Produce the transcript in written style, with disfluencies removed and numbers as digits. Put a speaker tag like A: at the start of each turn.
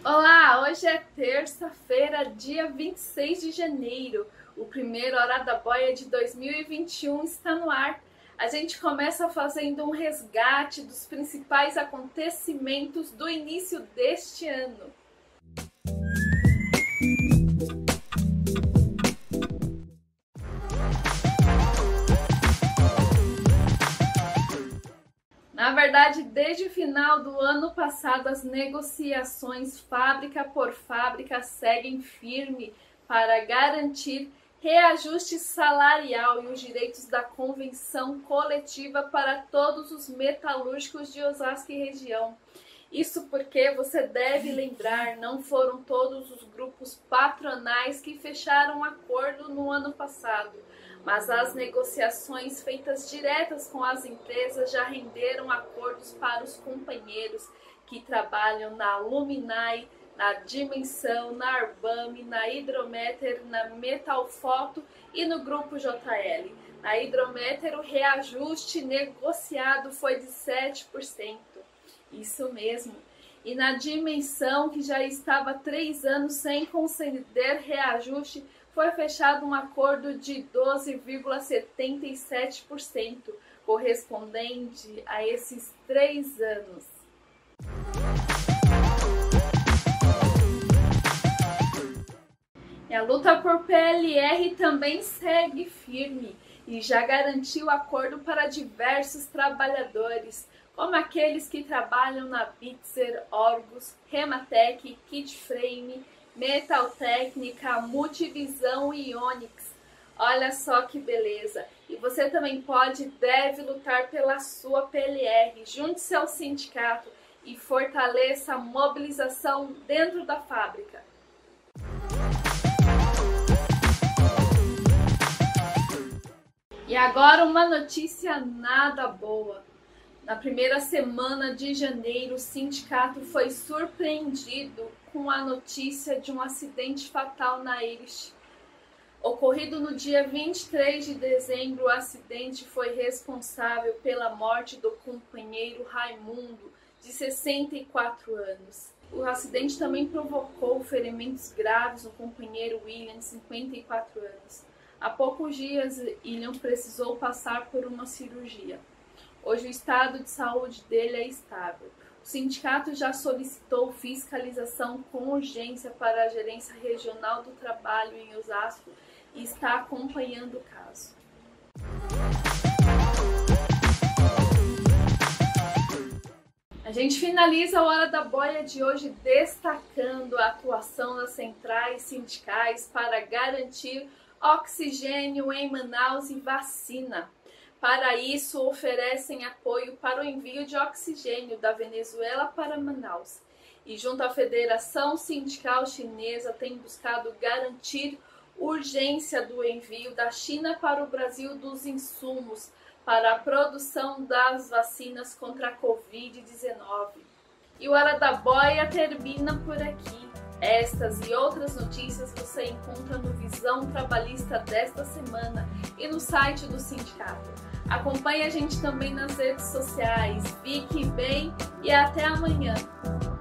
A: Olá, hoje é terça-feira, dia 26 de janeiro. O primeiro Hora da Boia de 2021 está no ar. A gente começa fazendo um resgate dos principais acontecimentos do início deste ano. Na verdade, desde o final do ano passado, as negociações fábrica por fábrica seguem firme para garantir reajuste salarial e os direitos da convenção coletiva para todos os metalúrgicos de Osasco e região. Isso porque, você deve lembrar, não foram todos os grupos patronais que fecharam um acordo no ano passado, mas as negociações feitas diretas com as empresas já renderam acordos para os companheiros que trabalham na Luminai, na Dimensão, na Arbame, na Hidrométer, na Metalfoto e no Grupo JL. Na Hidrométer, o reajuste negociado foi de 7%. Isso mesmo. E na Dimensão, que já estava há 3 anos sem conceder reajuste, foi fechado um acordo de 12,77%, correspondente a esses 3 anos. E a luta por PLR também segue firme e já garantiu acordo para diversos trabalhadores, como aqueles que trabalham na Bitzer, Orgus, Rematec, Kitframe, Metal Técnica, Multivisão e Onyx. Olha só que beleza! E você também pode e deve lutar pela sua PLR. Junte-se ao sindicato e fortaleça a mobilização dentro da fábrica. E agora uma notícia nada boa. Na primeira semana de janeiro, o sindicato foi surpreendido com a notícia de um acidente fatal na Irish. Ocorrido no dia 23 de dezembro, o acidente foi responsável pela morte do companheiro Raimundo, de 64 anos. O acidente também provocou ferimentos graves no companheiro William, de 54 anos. Há poucos dias, William precisou passar por uma cirurgia. Hoje o estado de saúde dele é estável. O sindicato já solicitou fiscalização com urgência para a Gerência Regional do Trabalho em Osasco e está acompanhando o caso. A gente finaliza a Hora da Boia de hoje destacando a atuação das centrais sindicais para garantir oxigênio em Manaus e vacina. Para isso, oferecem apoio para o envio de oxigênio da Venezuela para Manaus. E junto à Federação Sindical Chinesa, tem buscado garantir urgência do envio da China para o Brasil dos insumos para a produção das vacinas contra a Covid-19. E o Hora da Boia termina por aqui. Estas e outras notícias você encontra no Visão Trabalhista desta semana e no site do sindicato. Acompanhe a gente também nas redes sociais. Fique bem e até amanhã!